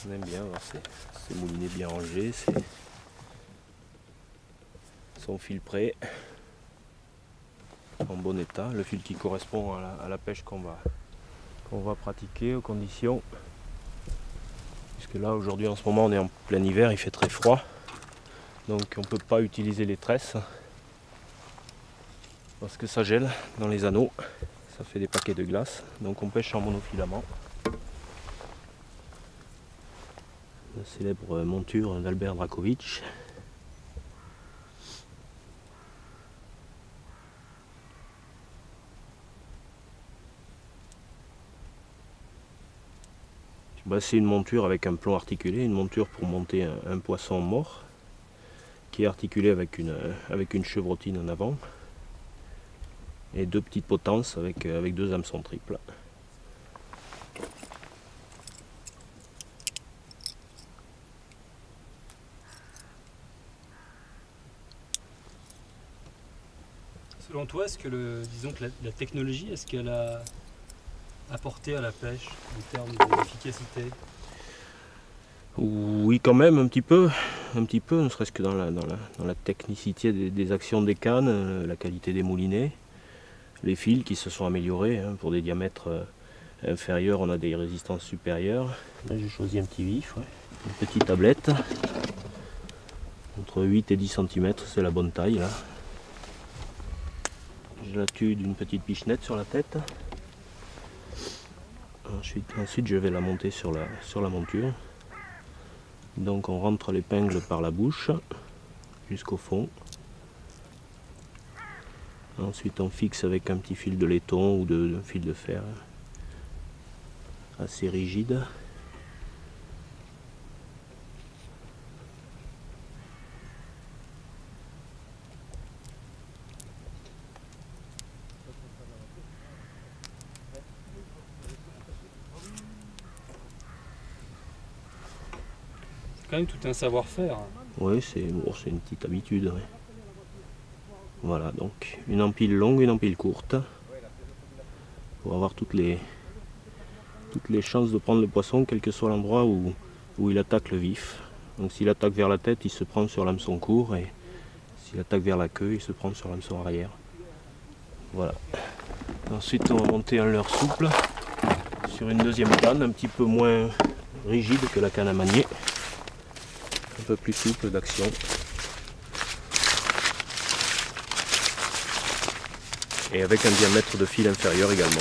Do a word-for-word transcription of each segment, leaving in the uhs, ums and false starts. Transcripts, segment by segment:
On aime bien avoir ces, ces moulinets bien rangés, ces, son fil prêt, en bon état, le fil qui correspond à la, à la pêche qu'on va, qu'on va pratiquer aux conditions. Puisque là aujourd'hui en ce moment on est en plein hiver, il fait très froid, donc on ne peut pas utiliser les tresses parce que ça gèle dans les anneaux, ça fait des paquets de glace, donc on pêche en monofilament. La célèbre monture d'Albert Dracovic. Bah, c'est une monture avec un plomb articulé, une monture pour monter un, un poisson mort qui est articulé avec une, avec une chevrotine en avant et deux petites potences avec, avec deux hameçons triples. Selon toi, est-ce que le, disons que la, la technologie, est-ce qu'elle a apporté à la pêche en termes d'efficacité? Oui, quand même, un petit peu, un petit peu, ne serait-ce que dans la, dans la, dans la technicité des, des actions des cannes, euh, la qualité des moulinets, les fils qui se sont améliorés, hein, pour des diamètres euh, inférieurs, on a des résistances supérieures. Là, j'ai choisi un petit vif, ouais. Une petite tablette, entre huit et dix centimètres, c'est la bonne taille là. Je la tue d'une petite pichenette sur la tête. Ensuite, ensuite je vais la monter sur la, sur la monture. Donc on rentre l'épingle par la bouche jusqu'au fond. Ensuite on fixe avec un petit fil de laiton ou de, de fil de fer assez rigide. C'est quand même tout un savoir-faire. Oui, c'est bon, c'est une petite habitude. Ouais. Voilà, donc une empile longue, une empile courte, pour avoir toutes les, toutes les chances de prendre le poisson, quel que soit l'endroit où, où il attaque le vif. Donc s'il attaque vers la tête, il se prend sur l'hameçon court, et s'il attaque vers la queue, il se prend sur l'hameçon arrière. Voilà. Ensuite, on va monter un leurre souple sur une deuxième canne, un petit peu moins rigide que la canne à manier, un peu plus souple d'action. Et avec un diamètre de fil inférieur également.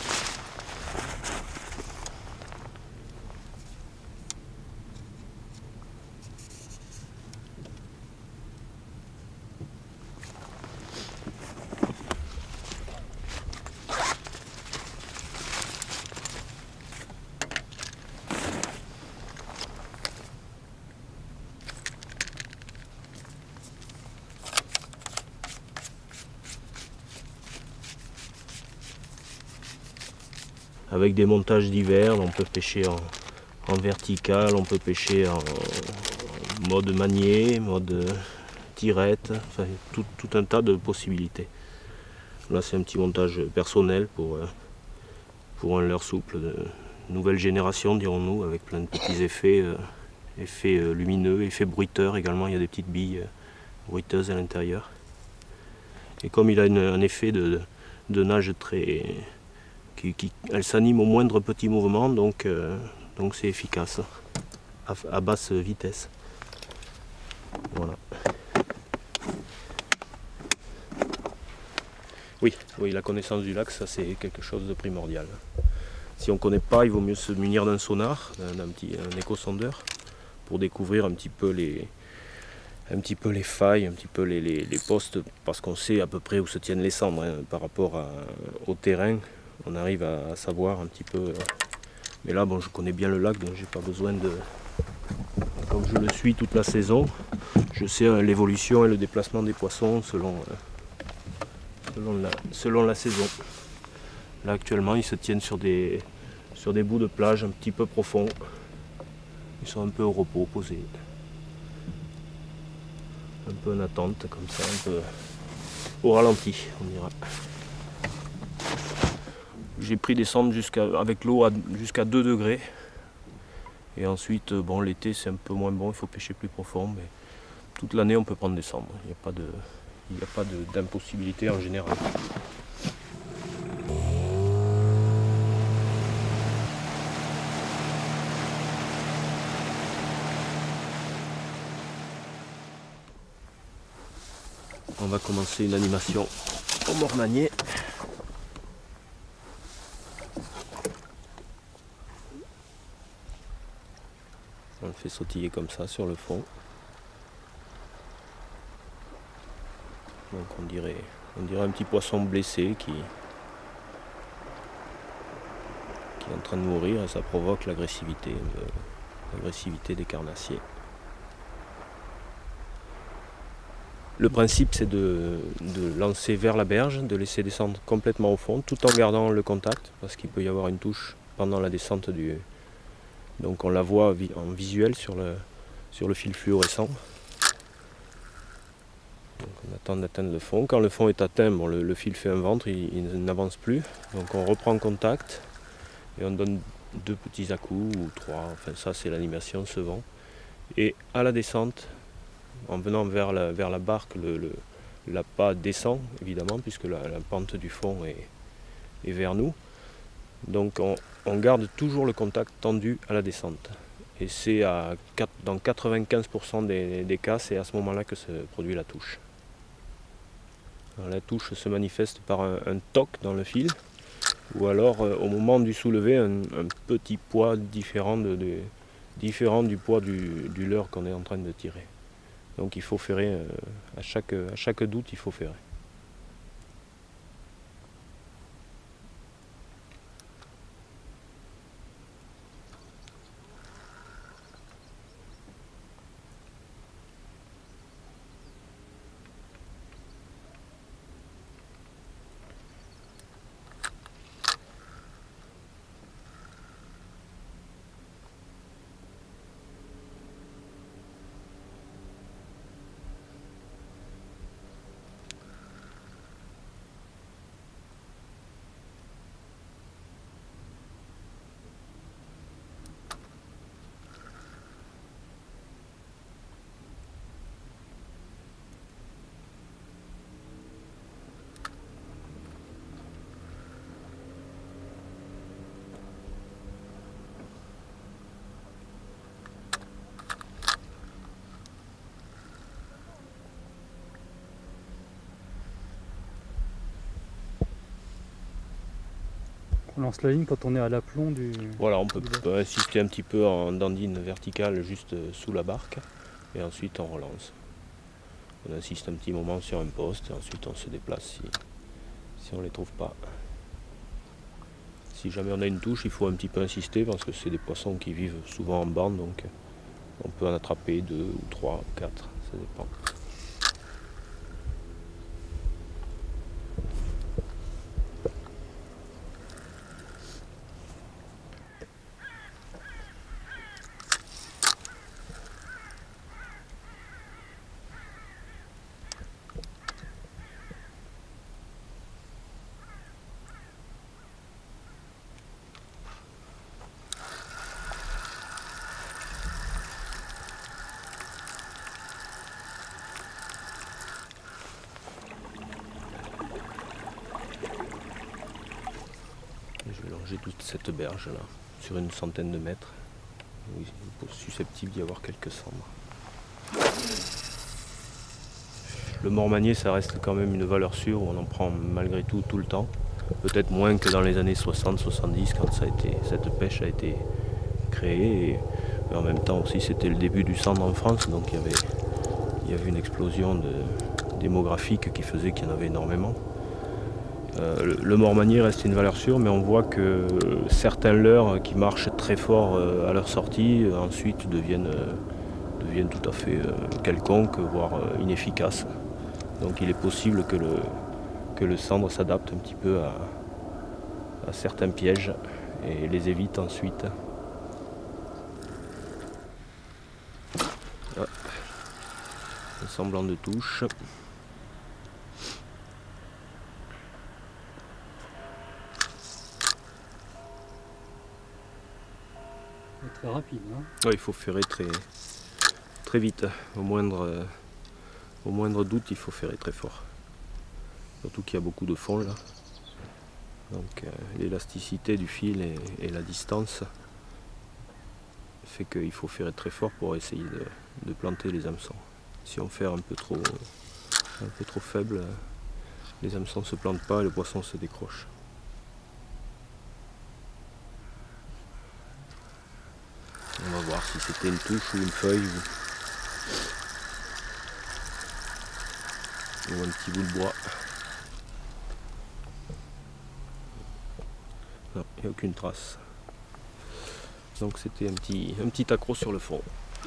Avec des montages divers, on peut pêcher en, en vertical, on peut pêcher en, en mode manier, mode tirette, enfin tout, tout un tas de possibilités. Là c'est un petit montage personnel pour, pour un leurre souple de nouvelle génération, dirons-nous, avec plein de petits effets, euh, effets euh, lumineux, effets bruiteurs également, il y a des petites billes euh, bruiteuses à l'intérieur. Et comme il a une, un effet de, de nage très... Qui, qui, elle s'anime au moindre petit mouvement, donc euh, donc c'est efficace à, à basse vitesse. Voilà. Oui, oui, la connaissance du lac, ça c'est quelque chose de primordial. Si on ne connaît pas, il vaut mieux se munir d'un sonar, d'un petit un échosondeur, pour découvrir un petit peu les un petit peu les failles, un petit peu les, les, les postes, parce qu'on sait à peu près où se tiennent les cendres, hein, par rapport à, au terrain. On arrive à, à savoir un petit peu, euh, mais là bon, je connais bien le lac, donc j'ai pas besoin de, comme je le suis toute la saison, je sais euh, l'évolution et le déplacement des poissons selon, euh, selon, la, selon la saison. Là actuellement ils se tiennent sur des, sur des bouts de plage un petit peu profonds, ils sont un peu au repos, posés, un peu en attente comme ça, un peu au ralenti on dira. J'ai pris des sondes jusqu'à, avec l'eau jusqu'à deux degrés. Et ensuite, bon, l'été c'est un peu moins bon, il faut pêcher plus profond, mais toute l'année on peut prendre des cendres. Il n'y a pas de, il n'y a pas d'impossibilité en général. On va commencer une animation au mormanier. On le fait sautiller comme ça sur le fond. Donc on dirait, on dirait un petit poisson blessé qui, qui est en train de mourir et ça provoque l'agressivité, l'agressivité des carnassiers. Le principe c'est de, de lancer vers la berge, de laisser descendre complètement au fond tout en gardant le contact parce qu'il peut y avoir une touche pendant la descente du... Donc on la voit en visuel sur le, sur le fil fluorescent. Donc on attend d'atteindre le fond. Quand le fond est atteint, bon, le, le fil fait un ventre, il, il n'avance plus. Donc on reprend contact et on donne deux petits à-coups ou trois. Enfin ça c'est l'animation se vend. Et à la descente, en venant vers la, vers la barque, le, le, l'appât descend évidemment puisque la, la pente du fond est, est vers nous. Donc on, on garde toujours le contact tendu à la descente. Et c'est à, dans quatre-vingt-quinze pour cent des, des cas, c'est à ce moment-là que se produit la touche. Alors, la touche se manifeste par un, un toc dans le fil, ou alors euh, au moment du soulevé, un, un petit poids différent, de, de, différent du poids du, du leurre qu'on est en train de tirer. Donc il faut ferrer, euh, à, chaque, à chaque doute, il faut ferrer. On lance la ligne quand on est à l'aplomb du... Voilà, on peut, peut insister un petit peu en dandine verticale juste sous la barque et ensuite on relance. On insiste un petit moment sur un poste et ensuite on se déplace si, si on ne les trouve pas. Si jamais on a une touche, il faut un petit peu insister parce que c'est des poissons qui vivent souvent en bande, donc on peut en attraper deux ou trois ou quatre, ça dépend. Je vais longer toute cette berge là, sur une centaine de mètres, où il est susceptible d'y avoir quelques cendres. Le mormanier, ça reste quand même une valeur sûre, on en prend malgré tout tout le temps. Peut-être moins que dans les années soixante soixante-dix quand ça a été, cette pêche a été créée. Et en même temps aussi c'était le début du cendre en France, donc il y avait, il y avait une explosion de, démographique qui faisait qu'il y en avait énormément. Euh, le, le mormanier reste une valeur sûre, mais on voit que certains leurres qui marchent très fort euh, à leur sortie, euh, ensuite deviennent, euh, deviennent tout à fait euh, quelconques, voire euh, inefficaces. Donc il est possible que le, que le cendre s'adapte un petit peu à, à certains pièges et les évite ensuite. Ah, un semblant de touche. très rapide. Hein. Ouais, il faut ferrer très, très vite. Au moindre, euh, au moindre doute, il faut ferrer très fort. Surtout qu'il y a beaucoup de fond là. Donc euh, l'élasticité du fil et, et la distance fait qu'il faut ferrer très fort pour essayer de, de planter les hameçons. Si on ferre un peu trop, un peu trop faible, les hameçons ne se plantent pas et le poisson se décroche. On va voir si c'était une touche ou une feuille ou, ou un petit bout de bois. Non, il n'y a aucune trace. Donc c'était un petit, un petit accroc sur le fond.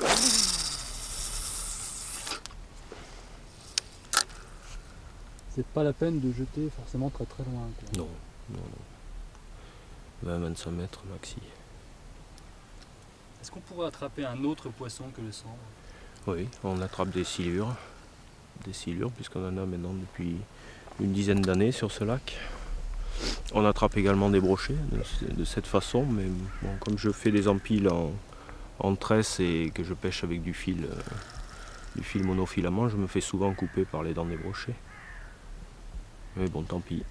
C'est pas la peine de jeter forcément très très loin. Quoi. Non, non, non. vingt à vingt-cinq mètres maxi. Est-ce qu'on pourrait attraper un autre poisson que le sambre? Oui, on attrape des silures. Des silures, puisqu'on en a maintenant depuis une dizaine d'années sur ce lac. On attrape également des brochets de, de cette façon, mais bon, comme je fais des empiles en, en tresse et que je pêche avec du fil, euh, du fil monofilament, je me fais souvent couper par les dents des brochets. Mais bon, tant pis.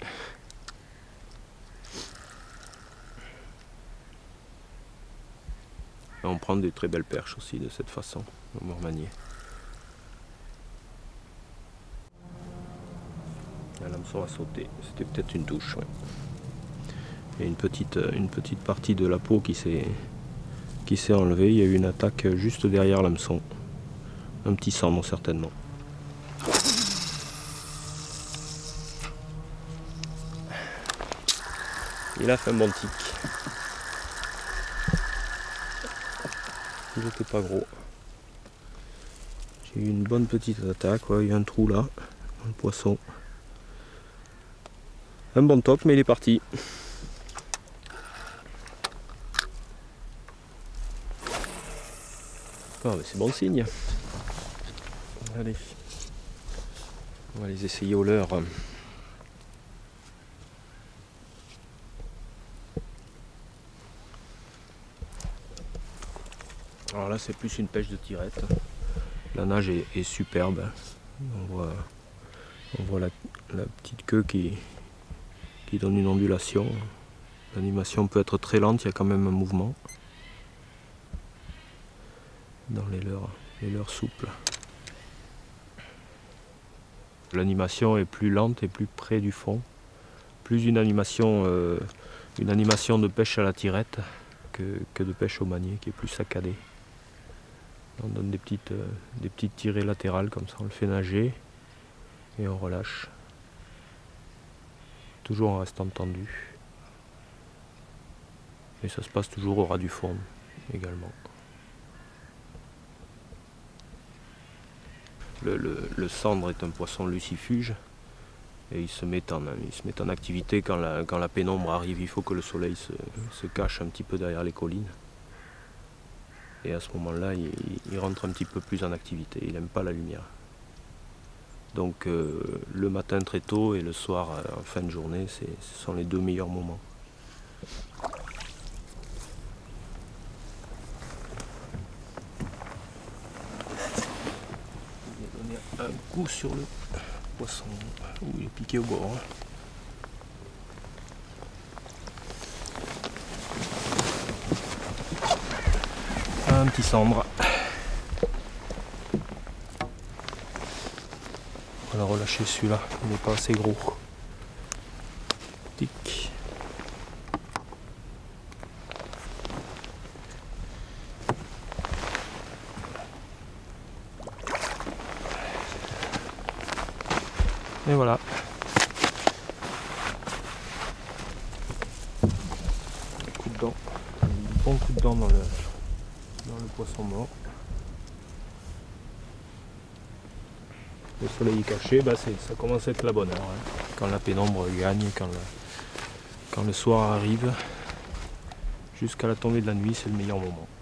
Et on prend des très belles perches aussi de cette façon, au mormanier. La l'hameçon a sauté, c'était peut-être une touche. Ouais. Et une petite, une petite partie de la peau qui s'est qui s'est enlevée. Il y a eu une attaque juste derrière l'hameçon. Un petit sambre certainement. Il a fait un bon tic. Il n'était pas gros. J'ai eu une bonne petite attaque. Ouais, il y a un trou là, dans le poisson. Un bon toc, mais il est parti. Ah, mais c'est bon signe. Allez. On va les essayer au leurre. Alors là, c'est plus une pêche de tirette. La nage est, est superbe. On voit, on voit la, la petite queue qui, qui donne une ondulation. L'animation peut être très lente, il y a quand même un mouvement dans les leurres, les leurres souples. L'animation est plus lente et plus près du fond. Plus une animation, euh, une animation de pêche à la tirette que, que de pêche au manier qui est plus saccadée. On donne des petites, euh, des petites tirées latérales comme ça, on le fait nager et on relâche. Toujours en restant tendu. Et ça se passe toujours au ras du fond également. Le, le, le sandre est un poisson lucifuge et il se met en, il se met en activité quand la, quand la pénombre arrive. Il faut que le soleil se, se cache un petit peu derrière les collines. Et à ce moment-là, il, il rentre un petit peu plus en activité. Il n'aime pas la lumière. Donc euh, le matin très tôt et le soir euh, en fin de journée, ce sont les deux meilleurs moments. Un coup sur le poisson où il est piqué au bord. Un petit sambre. On va relâcher celui-là, il n'est pas assez gros. Tic. Et voilà. Coup de dent. Un bon coup de dent dans le, dans le poisson mort. Le soleil est caché, bah ça commence à être la bonne heure. Hein. Quand la pénombre gagne, quand le, quand le soir arrive, jusqu'à la tombée de la nuit, c'est le meilleur moment.